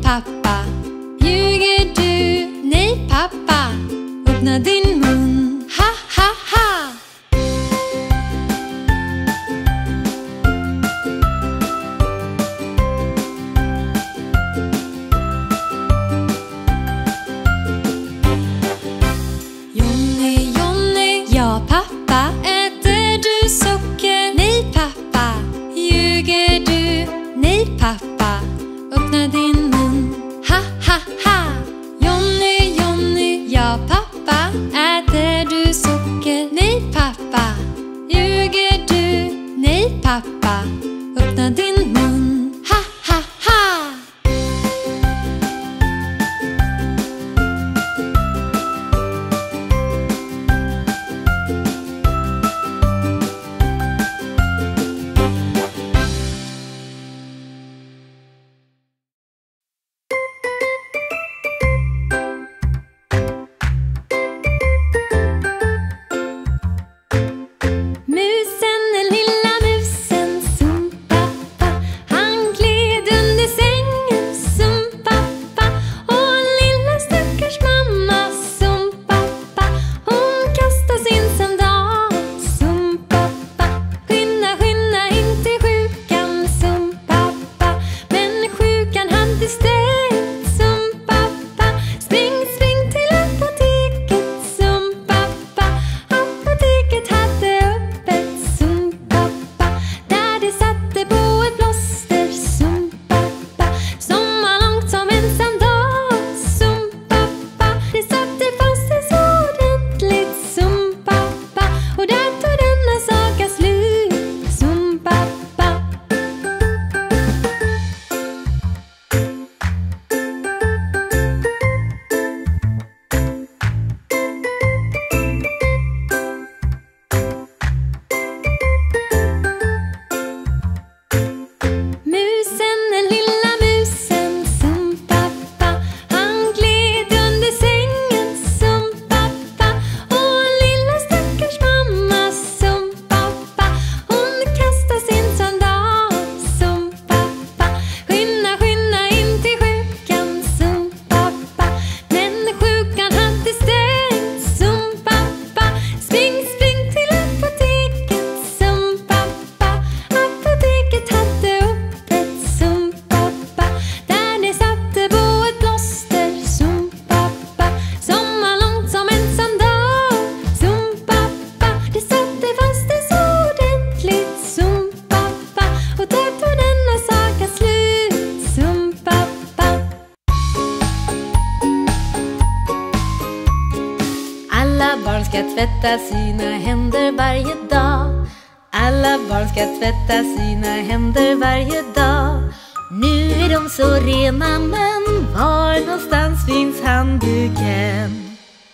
pappa. Ljuger du? Nej pappa. Öppna din mun. Ha ha ha. Johnny, Johnny. Ja pappa. Äter du socker? Nej pappa. Ljuger du? Nej pappa. Öppna din mun. Ha ha ha. Johnny, Johnny. Ja pappa. Äter du socker? Nej pappa. Ljuger du? Nej pappa. Öppna din mun. Ha ha ha. Musen, den lilla musen, sumpappa. Han gled under sängen, sumpappa. Och lilla stackars mamma, sumpappa. Hon kastade sin sandal, sumpappa. Skynda, skynda in till sjukan, sumpappa. Men sjukan hade stängt, sumpappa. Spring, spring till apoteket, sumpappa. Apoteket hade öppet, sumpappa. Där det satte på ett plåster, sumpappa. Som var långt som en sandal, sumpappa. Det satte fast sig så ordentligt, sumpappa. Och där tog denna saga slut, sumpappa. Musen, den lilla musen, sumpappa. Han gled under sängen, sumpappa. Och lilla stackars mamma, sumpappa. Hon kastade sin sandal, sumpappa. Skynda, skynda in till sjukan, sumpappa. Men sjukan hade stängt, sumpappa. Spring, spring till apoteket, sumpappa. Apoteket hade öppet, sumpappa. Där det satte på ett plåster, sumpappa. Som var långt som en sandal, sumpappa. Det satte fast det så ordentligt, sumpappa. Och där tog denna saga slut, sumpappa. Alla barn ska tvätta sina händer varje dag. Alla barn ska tvätta sina händer varje dag. Nu är de så rena, men var någonstans finns handduken?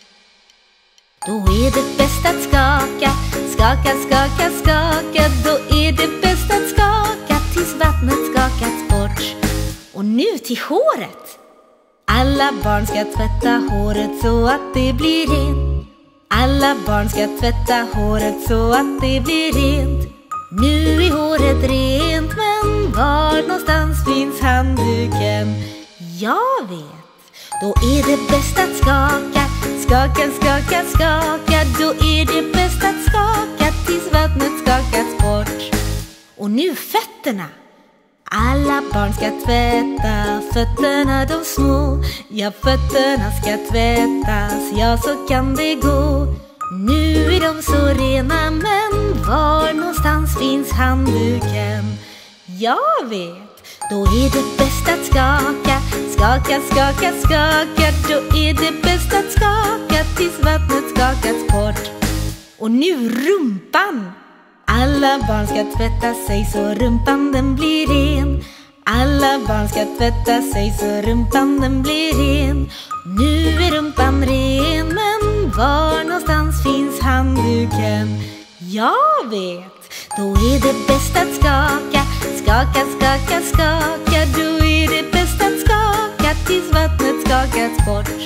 Då är det bäst att skaka, skaka, skaka, skaka. Då är det bäst att skaka tills vattnet skakats bort. Och nu till håret. Alla barn ska tvätta håret så att det blir rent. Alla barn ska tvätta håret så att det blir rent. Nu är håret rent, men var någonstans finns handduken? Jag vet. Då är det bäst att skaka, skaka, skaka, skaka. Då är det bäst att skaka tills vattnet skakats bort. Och nu fötterna. Alla barn ska tvätta fötterna de små. Ja, fötterna ska tvättas, ja så kan det gå. Nu är de så rena, men var någonstans finns handduken? Jag vet. Då är det bäst att skaka, skaka, skaka, skaka. Då är det bäst att skaka tills vattnet skakats bort. Och nu rumpan. Alla barn ska tvätta sig så rumpan den blir ren. Alla barn ska tvätta sig så rumpan den blir ren. Nu är rumpan ren, men var någonstans finns handduken? Jag vet. Då är det bäst att skaka, skaka, skaka, skaka. Då är det bäst att skaka tills vattnet skakats bort.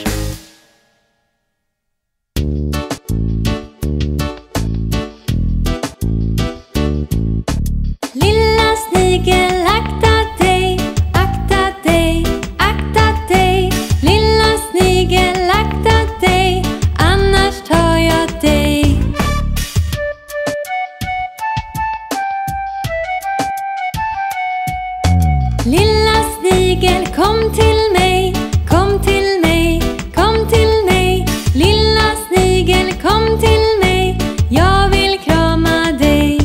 Lilla snigel, akta dig, akta dig, akta Lilla snigel, kom till mig, kom till mig, kom till mig. Lilla snigel, kom till mig, jag vill krama dig.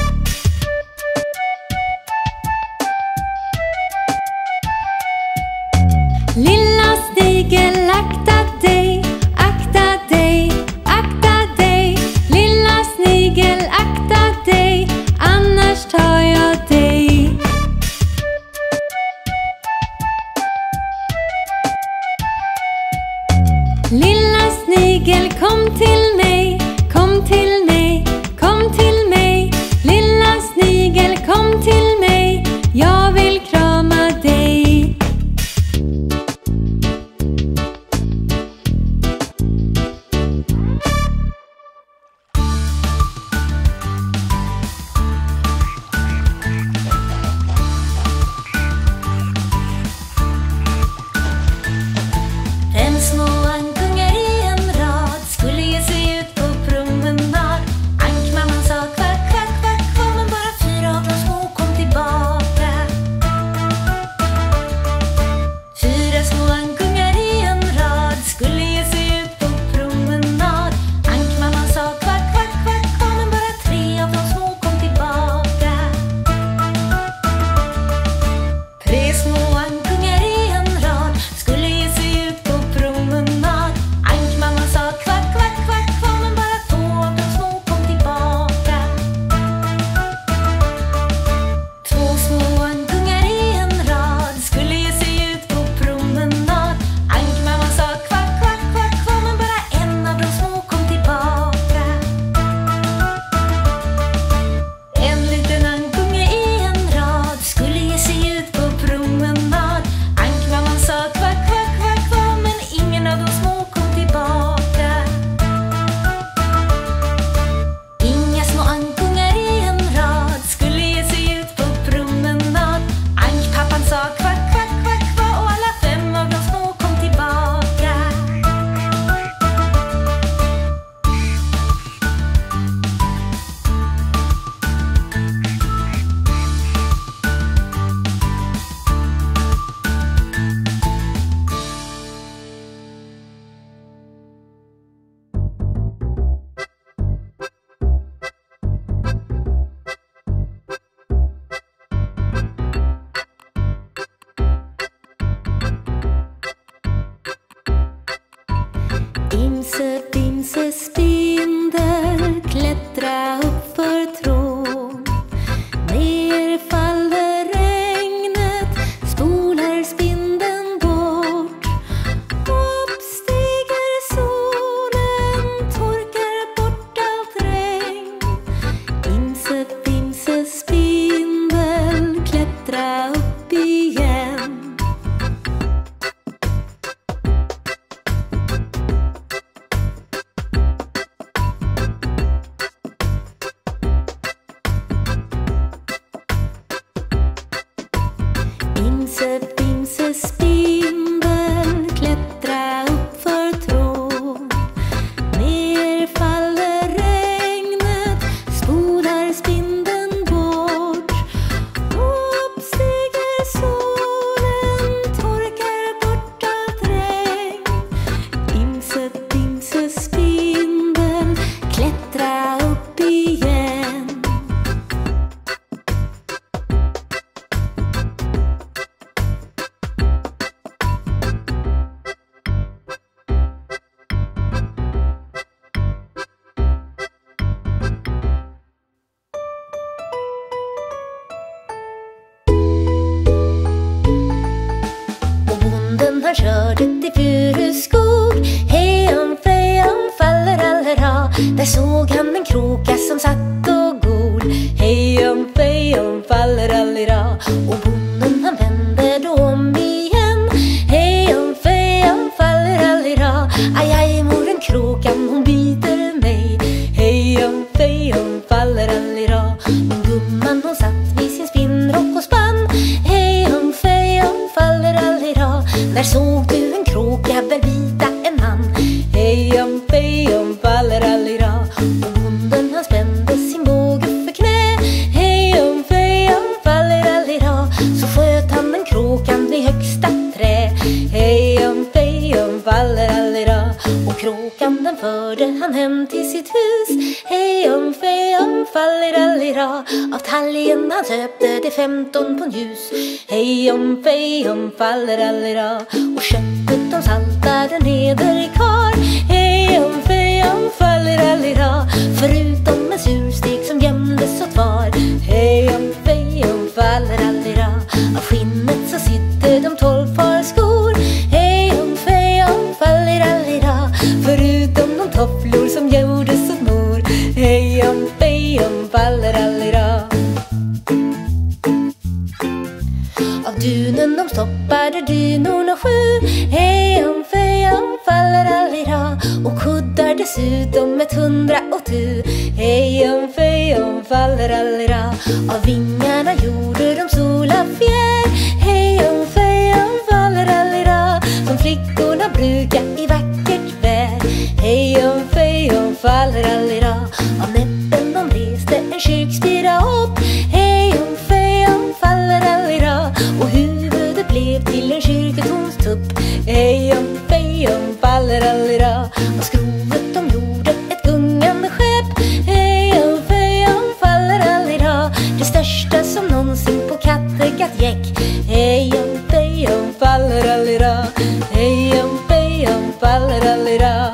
Lilla snigel, akta dig, akta dig, akta dig. Lilla snigel, akta dig, annars tar jag dig. Lilla snigel, kom till mig, kom till mig, kom till mig. Lilla snigel, kom till mig, jag vill krama dig. Fem små ankungar i en rad skulle ge sig ut på promenad. Ankmamman sa kvack, kvack, kvack, kvack, men bara 4 av de små kom tillbaka. 4 små ankungar i en rad skulle ge sig ut på promenad. Ankmamman sa kvack, kvack, kvack, kvack, men bara 3 av de små kom tillbaka. 3 små ankungar i en rad skulle ge sig ut på promenad. Ankmamman sa kvack, kvack, kvack, kvack, men bara 2 av de små kom tillbaka. 2 små ankungar i en rad skulle ge sig ut på promenad. Ankmamman sa kvack, kvack, kvack, kvack, men bara 1 av de små kom tillbaka. En liten ankunge i en rad skulle ge sig ut på promenad. Ankmamman sa kvack, kvack, kvack, kvack, men ingen av de små kom tillbaka. Inga små ankungar i en rad skulle ge sig ut på promenad. Ankpappan sa kvack, kvack, kvack, kvack, och alla 5 av de små kom tillbaka. Imse bimse spindel, klättra upp för trån. Ner faller regnet, spolar spindeln bort. Upp stiger solen, torkar bort allt regn. Imse bimse spindel, klättra upp igen. Imse bimse spindel, klättra upp för trån. Ner faller regnet, spolar spindeln bort. Upp stiger solen, torkar bort allt regn. Imse bimse spindel, klättra upp igen. Och bonden han körde till Furuskog. Hejan fejan faller allra. Där såg han en kråka som satt och gol. Hejan fejan faller allra. Och bonden han vände då om igen. Hejan fejan faller allra. Aj aj moren kråkan hon biter mig. Hejan fejan faller allra. Men gumman hon satt vid sin spinnrock och spann. Hejan fejan faller allra. Där såg du en kråka bevita en man. Hejan fejan faller allra. Och bonden han spände sin båge för knä. Hejan fejan faller allra. Så sköt han en förde han hem till sitt hus. Hej om fej om fallerallera, av talgen han köpte det 15 pund ljus. Hej om fej om fallerallera, och köttet de saltade neder i kar. Hej om fej om fallerallera, förutom en surstek som gömdes åt var. Hej om fej om fallerallera, av skinnet så sitter de 12 par skor. Hej om fej om fallerallera, förutom de tofflor som gjordes åt mor. Hej om fej om fallerallera. Av dunen de stoppade dynorna 7. Hej om fej om fallerallera, och kuddar dessutom 102. Hej om fej om fallerallera, av vingarna gjorde de solafjär. Hej om fej om fallerallera, som flickorna brukar i vackert väder. Hej om fej om fallerallera, av näppen de reste en kyrkspira upp. Hej om fej om fallerallera, och huvudet blev till en kyrketornstupp. Hej om fej om fallerallera, och skrovet de gjorde ett gungande skepp. Hej om fej om fallerallera, det största som någonsin på Kattegatt gick. Hej om fej om fallerallera, hej om fej om fallerallera.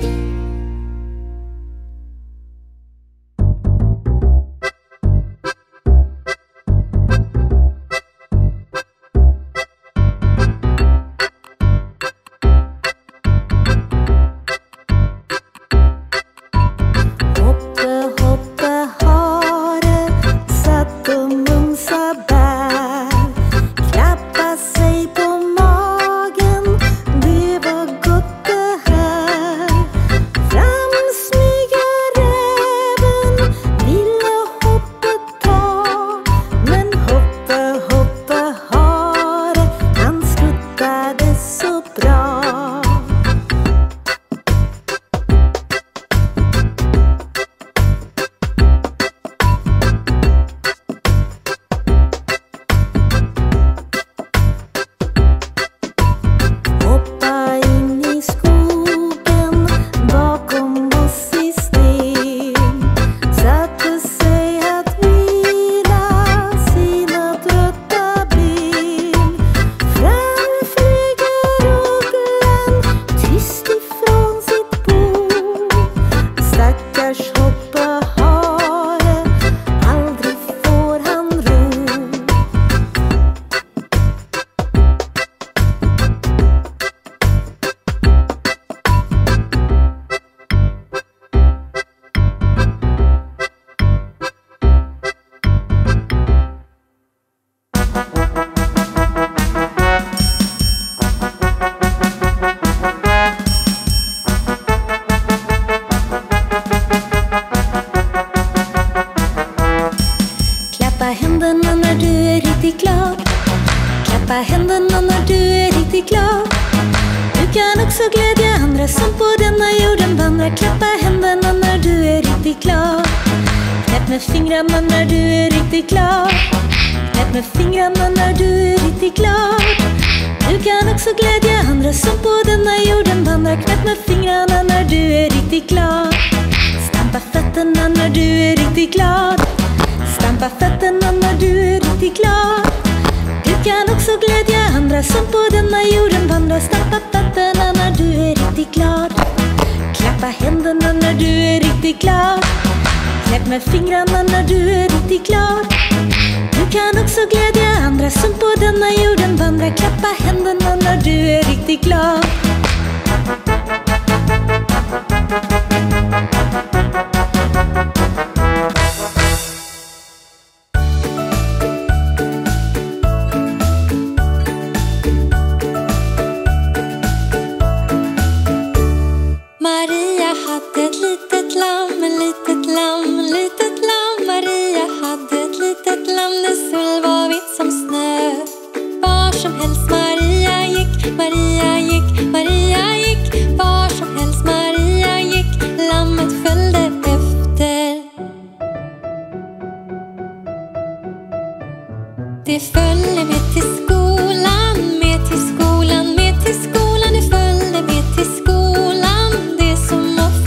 Det följde med till skolan, med till skolan, med till skolan. Det följde med till skolan, det som ofta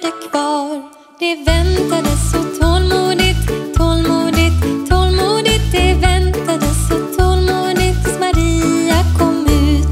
Maria kvar. Det väntade så tålmodigt, tålmodigt, tålmodigt. Det väntade så tålmodigt tills Maria kom ut.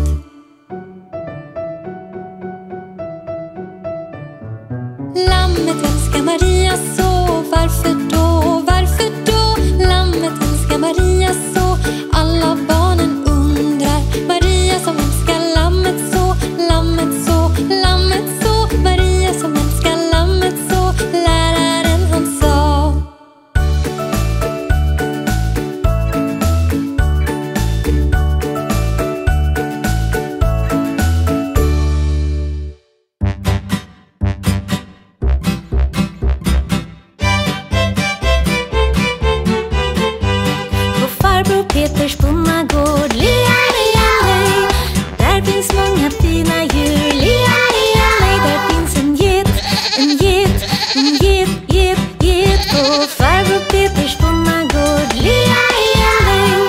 Lammet älskar Maria så, varför då, varför då? Lammet älskar Maria så, alla barnen undrar. Maria som älskar lammet så, lammet så, lammet så. Maria som älskar lammet så, läraren han sa. På farbror Peters bonnagård, lea, lea, lej. Där finns många fina djur, lea, lea, lej. Där finns en get, en get, en get, get, get. På farbror Peters bonnagård, lea, lea, lej.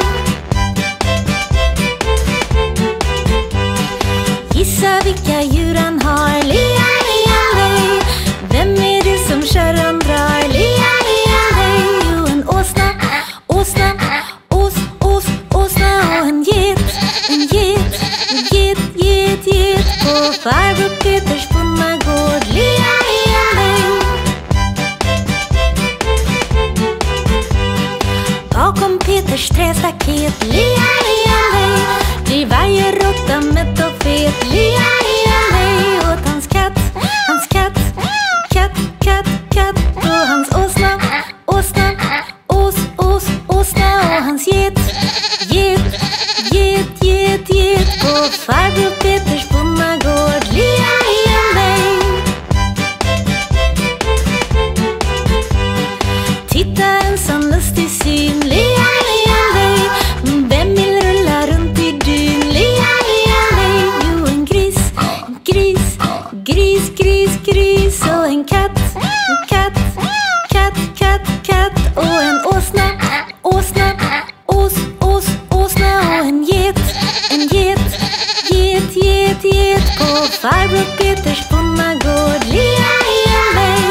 Gissa vilka djur han har, lea, lea, lej. Vem är det som kärran drar, lea, lea, lej. Jo, en åsna, åsna, åsna och en get, en get, get, get, get. På farbror Peters bonnagård, lea, lea, lej. Bakom Peters trästaket, lea, lea, lej. Blir varje råtta mätt och fet, lea, lea, lej. Åt hans katt, katt, katt, katt. Och hans åsna, åsna, åsna och hans get, get, get, get, get. På farbror Peters bonnagård, lea, lea, lej. Titta en sån lustig syn, lea, lea, lej. Vem vill rulla runt i dyn, lea, lea, lej. Jo, en gris, gris, gris, gris, gris. Och en katt, katt, katt, katt, katt. Och en åsna, åsna, åsna. Och en get, get, get, get. På farbror Peters bonnagård, lea, lea, lej.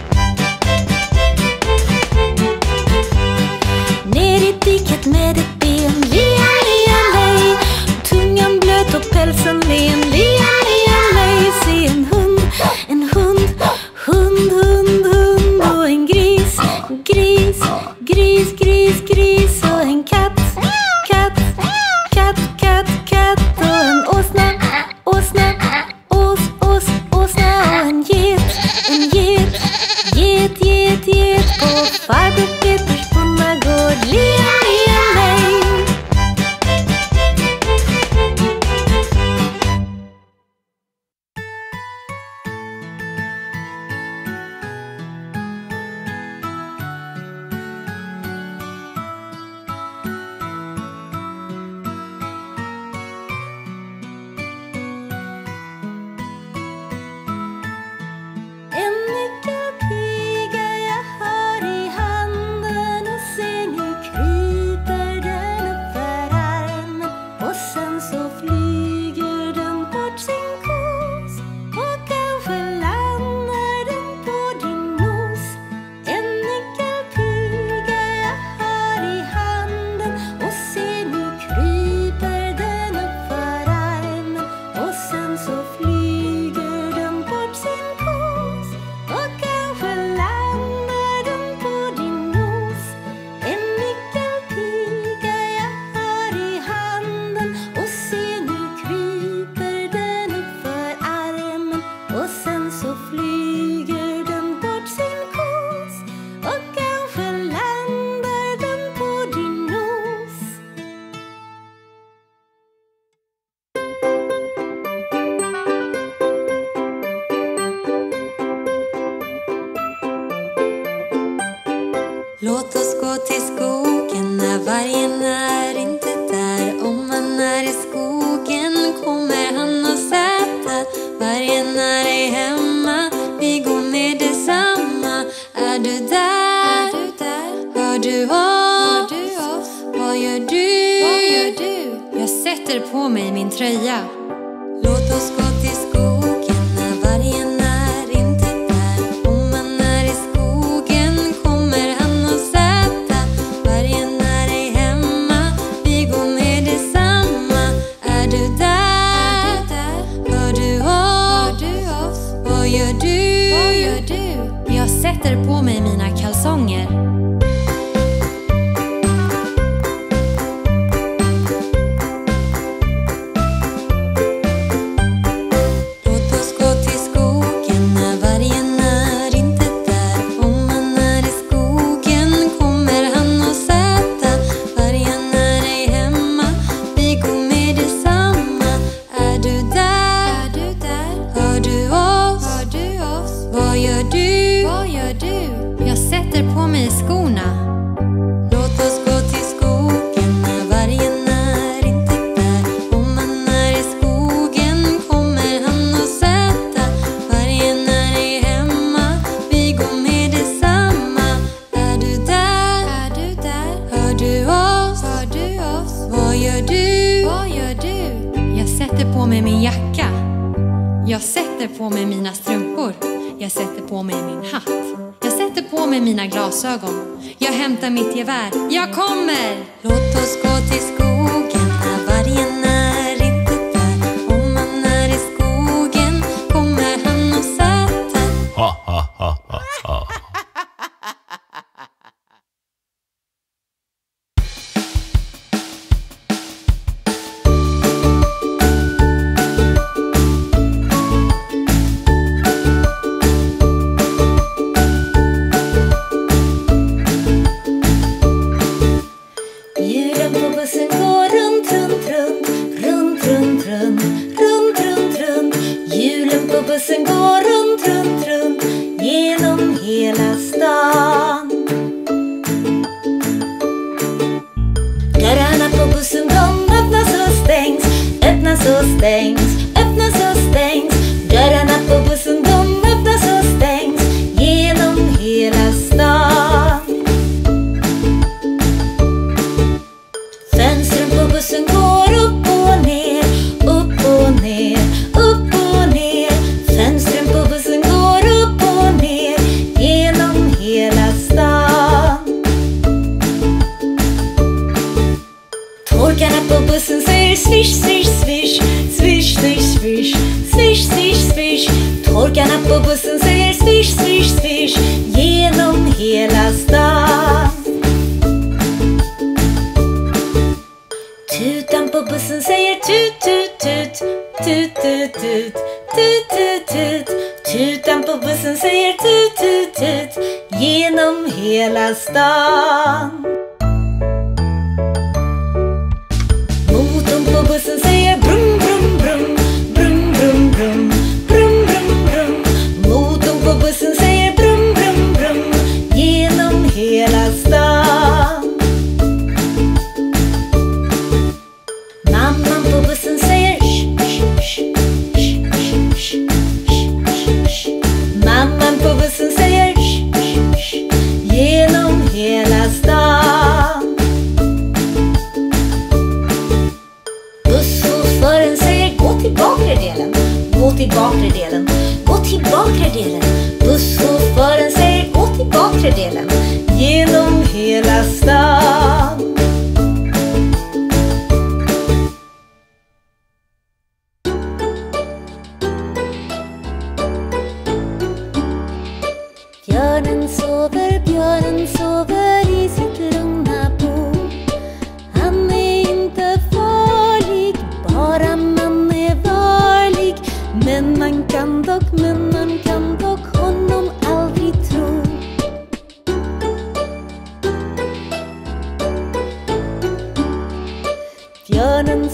Ner i diket med ett ben, lea, lea, lej. Tungan blöt och pälsen len, lea, lea, lej. Se en hund, hund. Och en gris, gris, gris, gris, gris. Och en katt, katt, katt, katt, katt. Och en åsna, åsna, åsna. Och en get, get, get, get. På farbror Peters bonnagård, lea, lea, lej. En nyckelpiga jag har i handen, och se nu kryper den upp för armen. Och sen så flyger den bort sin kos, och kanske landar den på din nos. En nyckelpiga jag har i handen, och se nu kryper den upp för armen. Och sen så flyger den bort sin kos, och kanske landar den på din nos. En nyckelpiga jag har i handen, och se nu kryper den upp för armen. Och sen så flyger den bort sin kos, och kanske landar den på din nos. Låt oss gå till skogen när vargen är inte där. Om man är i skogen kommer han att sätta. Vargen är ej hemma, vi går ner detsamma. Är du där? Hör du oss? Vad gör du? Jag sätter på mig min tröja. Låt oss gå till skogen när vargen är inte där. sätter på mig mina kalsonger. Låt oss gå till skogen när vargen är inte där. Om man är i skogen kommer han att sätta. Vargen är ej hemma, vi går med detsamma. Är du där? Är du där? Hör du oss? Hör du oss? Vad gör du? Vad gör du? Jag sätter på mig skorna. Låt oss gå till skogen när vargen är inte där. Om man är i skogen kommer han att sätta. Vargen är ej hemma, vi går med detsamma. Är du där? Är du där? Hör du oss? Hör du oss? Vad gör du? Vad gör du? Jag sätter på mig min jacka. Jag sätter på mig mina strumpor. Jag sätter på mig min hatt. Jag sätter på mig mina glasögon. Jag hämtar mitt gevär. Jag kommer! Låt oss gå till skogen när vargen är inte där. Om man är i skogen kommer han att sätta. Ha, ha, ha, ha, ha. Hjulen på bussen går runt, runt, runt, runt, runt, runt, runt, runt, runt. Hjulen på bussen går runt, runt, runt, genom hela stan. Dörrarna på bussen de öppnas och stängs, öppnas och stängs, öppnas och stängs. Dörrarna på bussen de öppnas och stängs, genom hela stan. Fönstren på bussen går upp och ner, upp och ner, upp och ner. Fönstren på bussen går upp och ner, genom hela stan. Torkarna på bussen säger swish, swish, swish, swish, swish, swish, swish, swish, swish. Torkarna på bussen säger swish, swish, swish, genom hela stan. Tutan på bussen säger tut, tut, tut, tut, tut, tut, tut, tut, tut. Tutan på bussen säger tut, tut, tut, genom hela stan. Motorn på bussen säger brum, brum, brum, brum, brum, brum, brum, brum, brum. Motorn på bussen säger brum, brum, brum, genom hela stan. Mamman på bussen säger sh, sh, sh, sh, sh, sh, sh. Mamman på bussen säger sh, sh, sh, genom hela stan. Busschauffören säger gå till bakre delen, gå till bakre delen, gå till bakre delen. Busschauffören säger gå till bakre delen, genom hela stan. Björnen sover i sitt lugna bo. Han är inte farlig, bara man är varlig. Men man kan dock honom aldrig tro. Björnen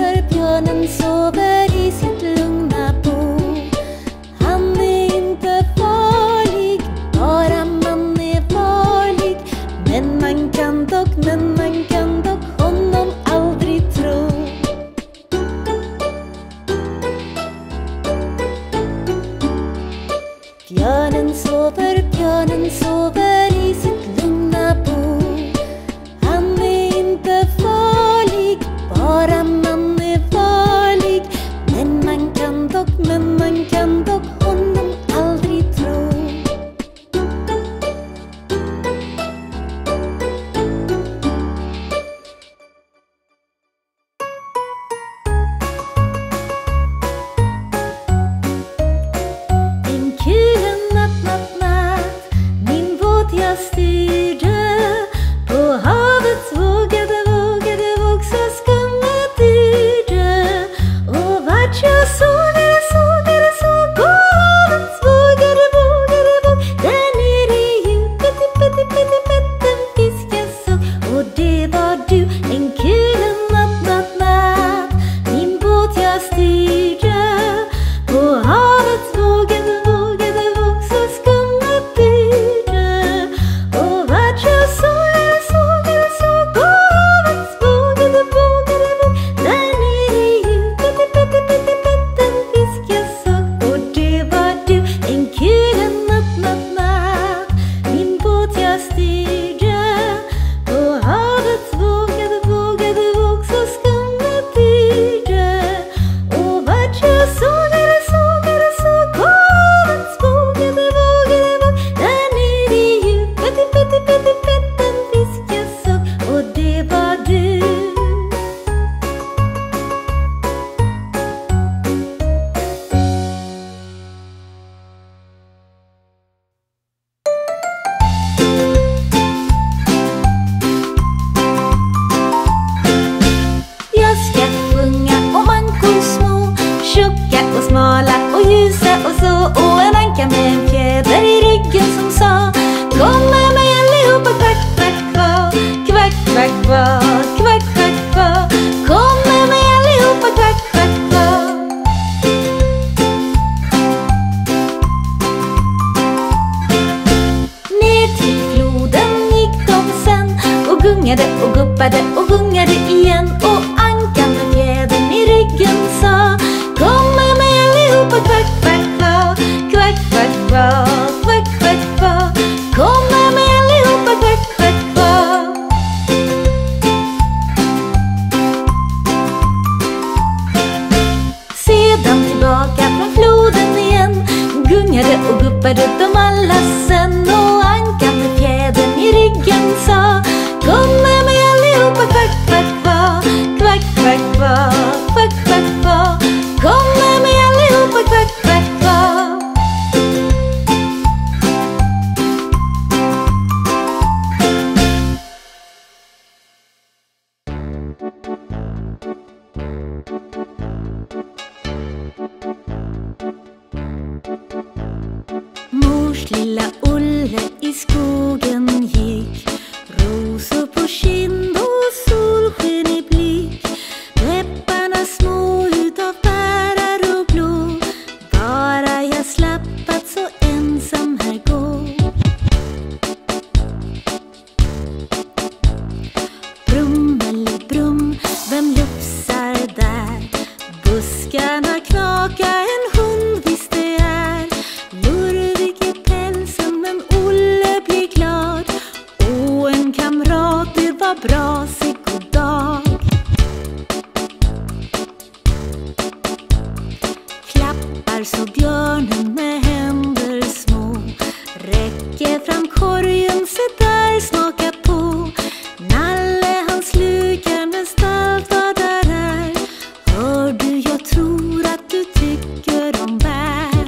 sover i sitt lugna bo. Han är inte farlig, bara man är varlig. Men man kan dock honom aldrig tro. Björnen sover i sitt lugna bo. Han är inte farlig, bara man är varlig. Men man kan dock honom aldrig tro. En kul natt, natt, natt. smala och ljusa och så. Och en anka med en fjäder i ryggen som sa: kom med mig allihopa, kvack, kvack, kvack. Kvack, kvack, kvack, kvack, kvack, kvack. Kom med mig allihopa, kvack, kvack, kvack. Ner till floden gick de sen och gungade och guppade och gungade igen. Och ankan med fjädern i ryggen sa: kom med mig allihopa, kvack, kvack, kvack. Kvack, kvack, kvack, kvack, kvack, kvack. Kom med mig allihopa, kvack, kvack, kvack. Sedan tillbaka från floden igen gungade och guppade de alla sen. Och ankan med fjädern i ryggen sa: kom med mig allihopa, kvack, kvack, kvack. Kvack, kvack, kvack, kvack, kvack, kvack. Kom med mig allihopa, kvack, kvack, kvack. Mors lilla Olle i skogen gick, rosor på kind och solsken i blick. Läpparna små utav bärar och blå, bara jag slapp att så ensam här gå. Brum eller brum, vem lufsar där? Buskarna knakar, en hund visst det är. Lurvig i pälsen men Olle blir glad. Och en kamrat, det var bra, sig god dag. Klappar så björnen med händer små, räcker fram korgen, se där, smaka på. Nalle han slukar mest allt vad där är. Hör du, jag tror att du tycker om bär.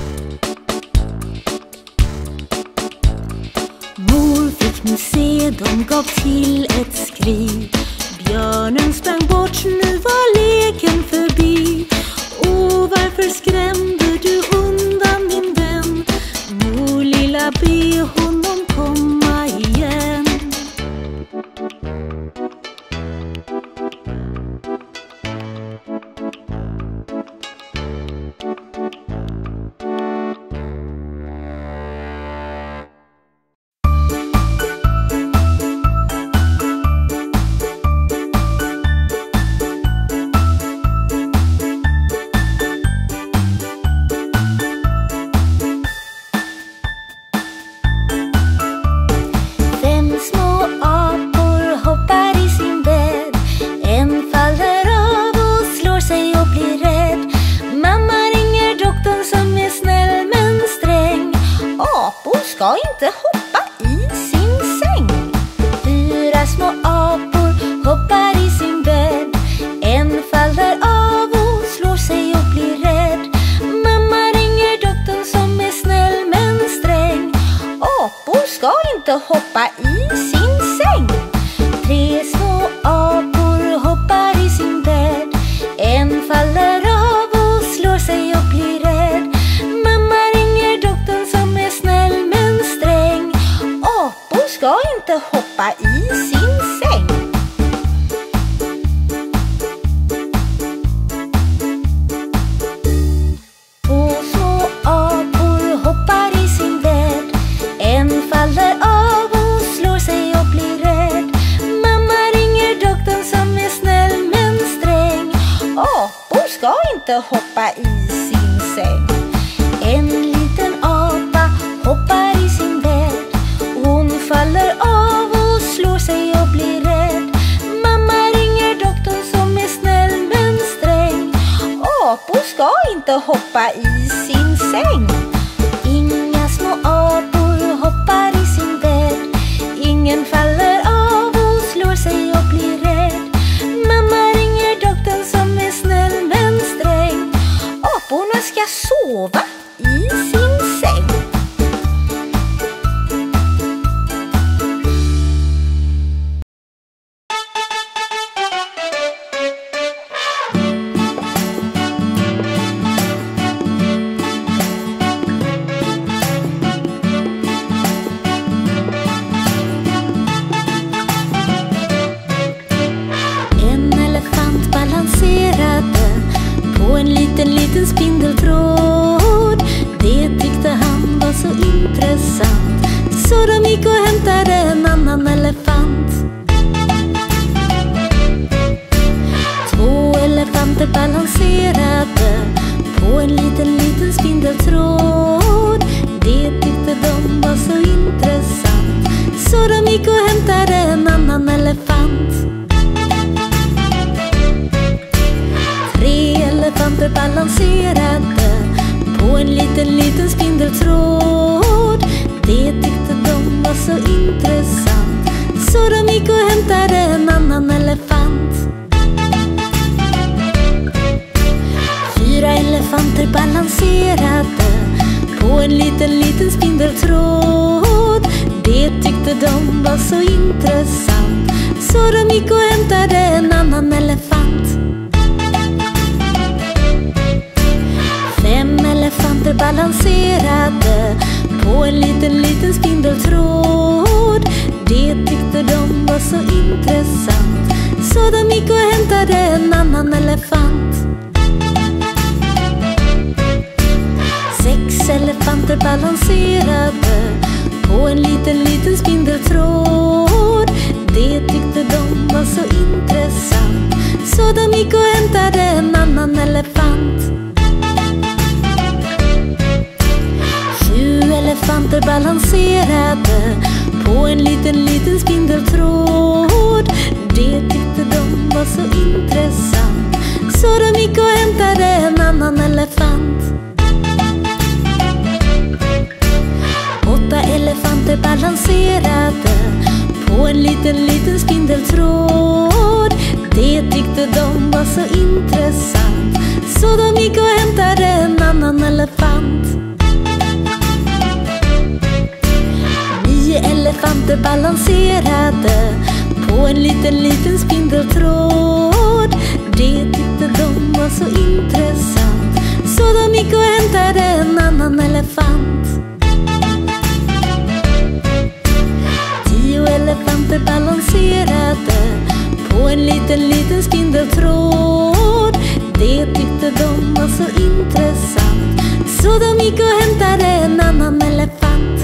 Mor fick nu se, de gav till ett skri. Björnen sprang bort, nu var leken förbi. Och varför skrämde du undan din vän? Mor lilla, be honom komma igen. Ska inte hoppa i sin säng. 4 små apor hoppar i sin bädd. En faller av och slår sig och blir rädd. Mamma ringer doktorn som är snäll men sträng. Apor ska inte hoppa i sin säng. 3 små apor hoppar i sin bädd. En faller av och slår sig och blir rädd. Mamma ringer doktorn som är snäll men sträng. Apor ska inte hoppa i sin säng. Två små apor hoppar i sin bädd. En faller av och slår sig och blir rädd. Mamma ringer doktorn som är snäll men sträng. Apor ska inte hoppa i sin säng. En liten apa hoppar i sin bädd. Hon faller av och slår sig och blir rädd. Mamma ringer doktorn som är snäll men sträng. Apor ska inte hoppa i sin säng. Inga små apor hoppar i sin bädd. Ingen faller av och slår sig och blir rädd. Mamma ringer doktorn som är snäll men sträng. Aporna ska sova i sin säng. intressant. Så de gick och hämtade en annan elefant. 2 elefanter balanserade på en liten spindeltråd. Det tyckte de var så intressant. Så de gick och hämtade en annan elefant. 3 elefanter balanserade på en liten spindeltråd. Det tyckte de var så intressant. Så de gick och hämtade en annan elefant. 4 elefanter balanserade på en liten spindeltråd. Det tyckte de var så intressant. Så de gick och hämtade en annan elefant. 5 elefanter balanserade på en liten spindeltråd. Det tyckte de var så intressant. Så de gick och hämtade en annan elefant. 6 elefanter balanserade på en liten spindeltråd. Det tyckte de var så intressant. Så de gick och hämtade en annan elefant. 7 elefanter balanserade på en liten spindeltråd. Det tyckte de var så intressant. Så de gick och hämtade en annan elefant. 8 elefanter balanserade på en liten spindeltråd. Det tyckte de var så intressant. Så de gick och hämtade en annan elefant. 9 elefanter balanserade på en liten spindeltråd. Det tyckte de var så intressant. Så de gick och hämtade en annan elefant. 10 elefanter balanserade på en liten spindeltråd. Det tyckte de var så intressant. Så de gick och hämtade en annan elefant.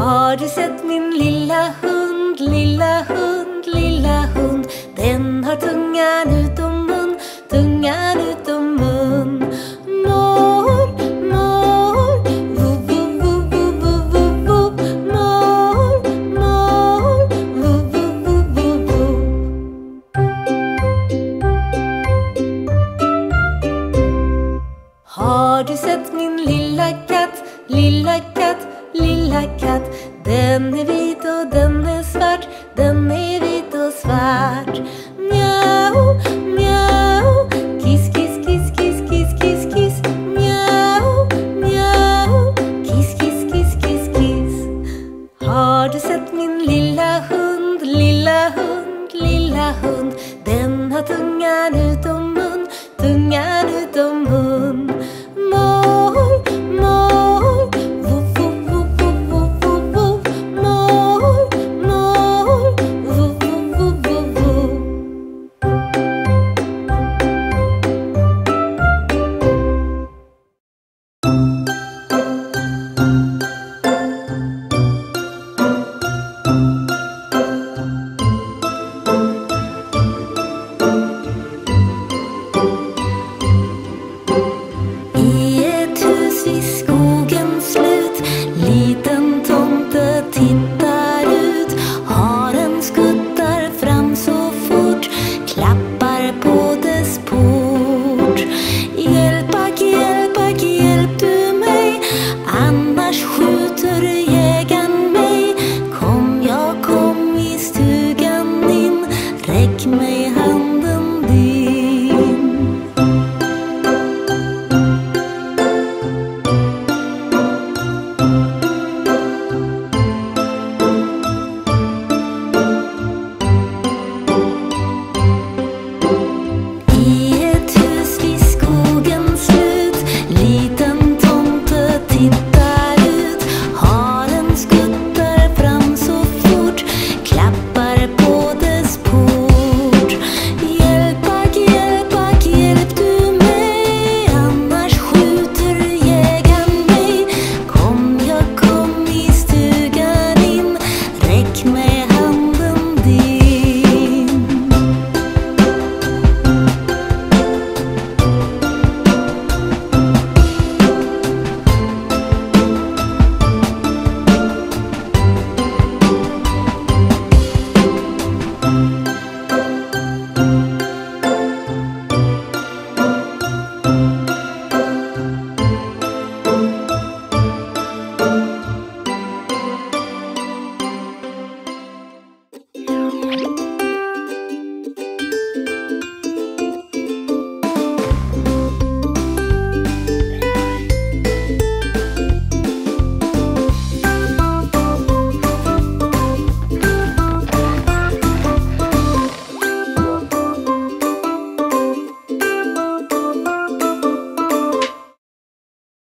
Har du sett min lilla hund, lilla hund, lilla hund? Den har tungan utom mun, tungan utom mun. Mår, mår, vo, vo, vo, vo, vo, vo, vo. Mår, mår, vo, vo, vo, vo, vo. Har du sett min lilla katt, lilla katt, lilla katt? Den är vit och den är svart, den är vit och svart. Mjau, mjau, kiss, kiss, kiss, kiss, kiss, kiss, kiss. Mjau, mjau, kiss, kiss, kiss, kiss, kiss. Har du sett min lilla hund, lilla hund, lilla hund? Den har tungan utom mun, tungan